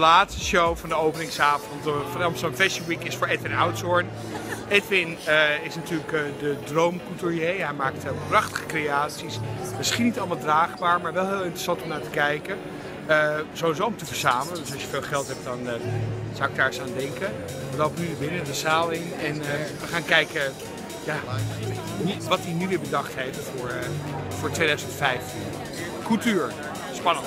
laatste show van de openingsavond van de Amsterdam Fashion Week is voor Edwin Oudshoorn. Edwin is natuurlijk de droomcouturier. Hij maakt prachtige creaties. Misschien niet allemaal draagbaar, maar wel heel interessant om naar te kijken. Sowieso om te verzamelen. Dus als je veel geld hebt, dan zou ik daar eens aan denken. We lopen nu binnen de zaal in en we gaan kijken wat hij nu weer bedacht heeft voor 2015. Couture. Spannend.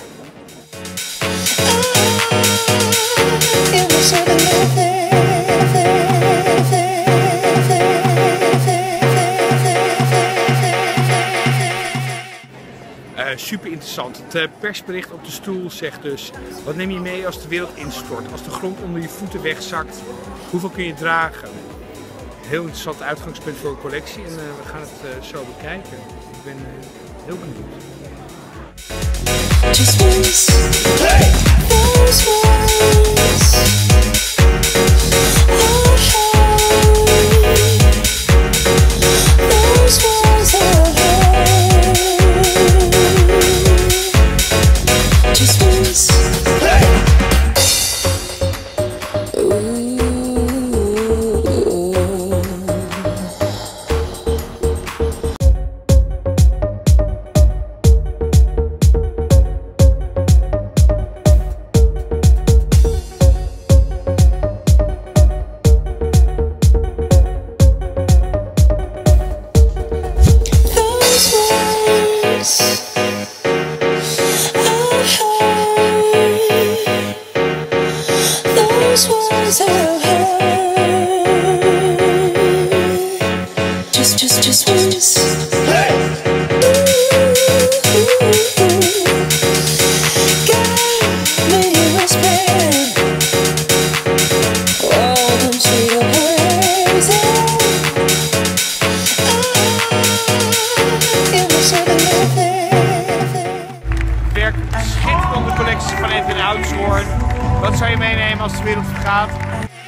Super interessant. Het persbericht op de stoel zegt dus: wat neem je mee als de wereld instort? Als de grond onder je voeten wegzakt, hoeveel kun je dragen? Heel interessant uitgangspunt voor een collectie en we gaan het zo bekijken. Ik ben heel benieuwd. Just once, hey! Those words, those words I heard. Just once, hey! Just once. Hey! God made you whisper all them sweet words. It was werk schitterende collectie van Edwin Oudshoorn. Wat zou je meenemen als de wereld vergaat?